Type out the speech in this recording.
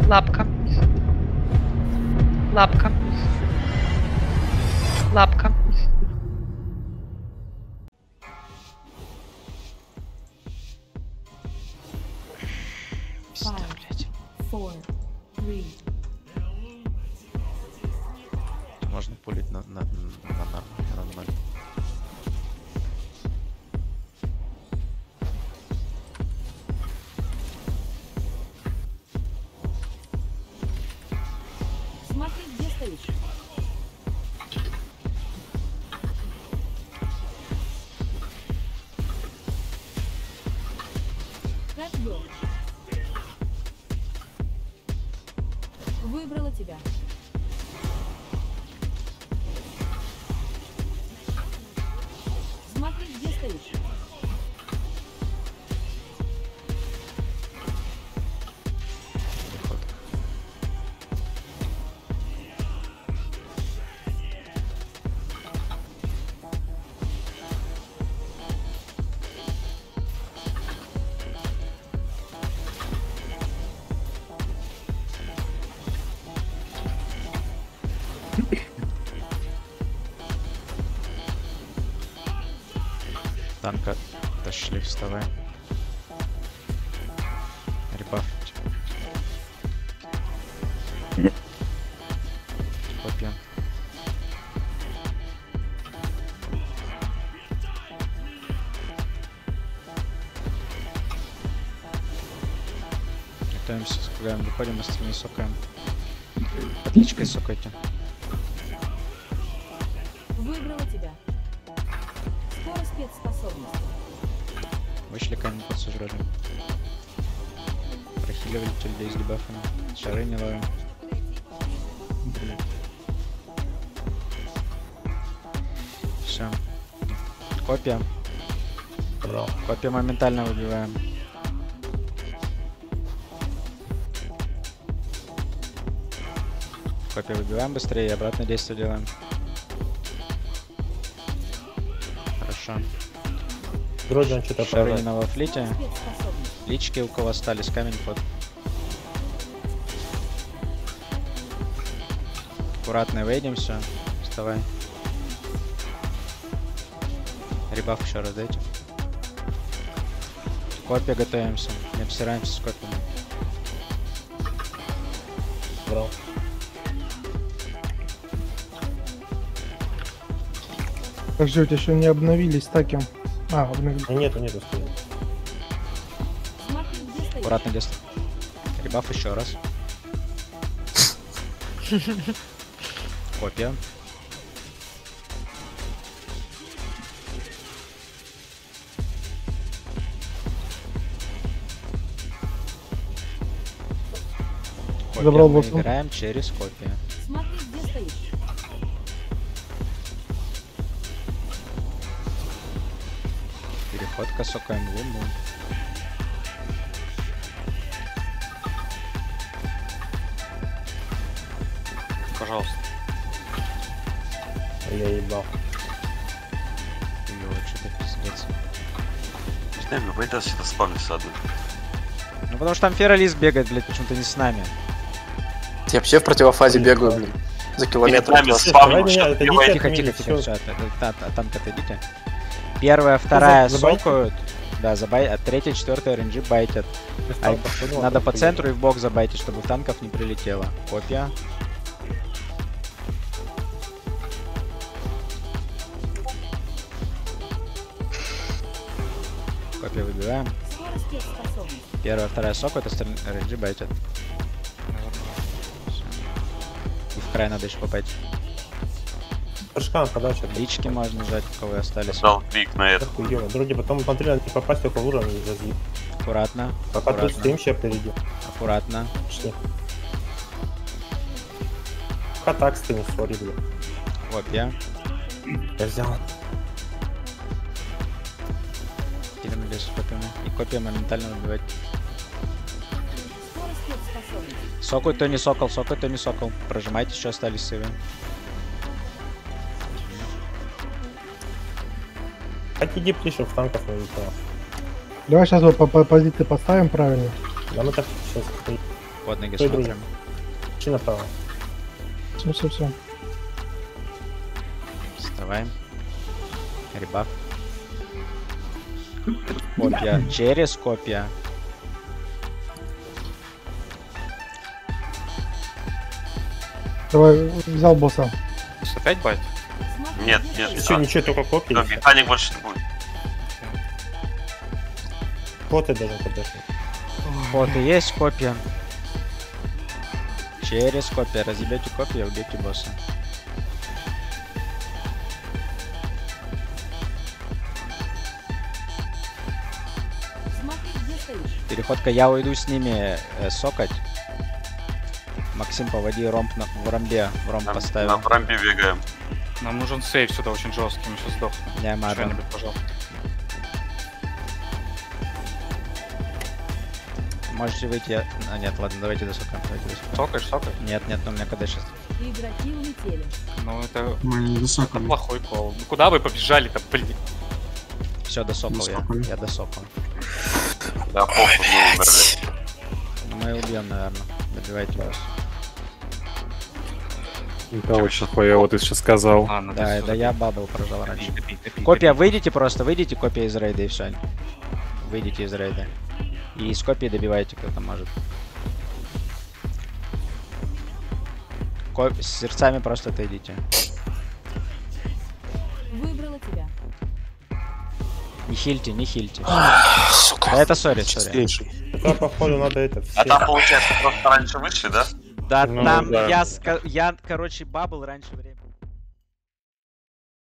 Лапка. Лапка. Лапка. Пизда, блядь. Можно пулить на ноль. Смотри, где стоишь. Копье. Выбрала тебя. Смотри, где стоишь. Танка тащили, вставай. Ребаф. Копья. Готовимся, скугаем, выходим, остальные сокаем. Отличкой сокайте. Выбрала тебя. Скоро спецспособность. Вышли камень подсожрали. Прохиливали людей с дебафами. Шары не ловим. Все. Копия. Копия моментально выбиваем. Копия выбиваем быстрее и обратное действие делаем. Хорошо. Вроде он что-то Шары продает. на вафлите. Спецспособность. Лички у кого остались, камень под. Аккуратно вейдимся. Вставай. Ребаф еще раз дайте. Копия готовимся. Не обсираемся с копиями. Брал. Подождите, еще не обновились таки. А, обновились. Нету, стоит. Смотри, где стоишь. Аккуратно действуй. Ребаф еще раз. Копия. Забрал Мы боссу. играем через копию. Смотри, где стоишь. Переход косокаем луну. Пожалуйста. Я ебал. Хуёво, что-то пиздец. Не знаю, мы сейчас что-то спавнится одно. Ну потому что там Фералис бегает, блядь, почему-то не с нами. Я вообще в противофазе бегаю, блин. За километр от вас. Давай меня, это десятка Тихо, минут, тихо, всё. все. Танк отойдите. Первая, вторая забайтил? сокают. Да, а третья, четвертая рейнджи байтят. А надо по центру и в бок забайтить, чтобы в танков не прилетело. Копия. Копия выбиваем. Скоро спецспособность. Первая, вторая сокают, остальные рейнджи байтят. Всё. И в край надо еще попасть. Прыжка подача. Лички можно жать, у кого остались. Дал клик на это. Хуёво. Други, потом смотри, надо не попасть только в уровень и зазъеб. Аккуратно. Пока тут Аккуратно. стоим, сейчас впереди. Аккуратно. Пошли. Пока так стоим, сори, бля. Копия. Я взял. Кидаем лес с копиями. И копия моментально выбивать. Скоро спецспособность. Сокой, то не сокол, сокой, то не сокол. Прожимайте, еще остались сейвы. Так иди птише, в танков не улетало. Давай сейчас вот по позиции поставим правильно. Да мы так сейчас... Под ноги Стой, смотрим. Чи направо. Все. Вставаем. Ребаф. Копья. Через копья. Давай, взял босса. Опять байт? Смотри, Нет, где нет, стоишь. Все, ничего, только копии. Всё, механик больше не будет. Вот и должен подожди. Вот и есть копья. Через копья. Разъебете копья, убейте босса. Смотри, где стоишь. Переходка, я уйду с ними сокать. Максим, поводи ромб в ромбе. В ромб На поставил. рампе бегаем. Нам нужен сейф сюда очень жесткий, мы сейчас сдохнем. Не надо. Что-нибудь, пожалуйста. Можете выйти. А, нет, ладно, давайте до сока. Давайте до сока. Сокаешь? Нет, у меня КД сейчас. Игроки улетели. Ну это Мы не досокали. плохой кол. Ну куда вы побежали-то, блин? Все, досокал я. Досокали. Я досокал. Да, похуй, мы умерли. Ну, мы убьем, наверное. Добивайте вас. Это очень хуево, ты сейчас сказал. Ладно, Да, я бабл прожал раньше. Допей. Копия, выйдите просто, выйдите, копия из рейда и все. Выйдите из рейда. И с копии добивайте, кто-то может. С сердцами просто отойдите. Выбрала тебя. Не хильте, не хильте. Сука. Да это сори. Да, походу, надо это. А там, получается, просто раньше вышли, да? Да Ну, там да. я, короче, бабл раньше времени.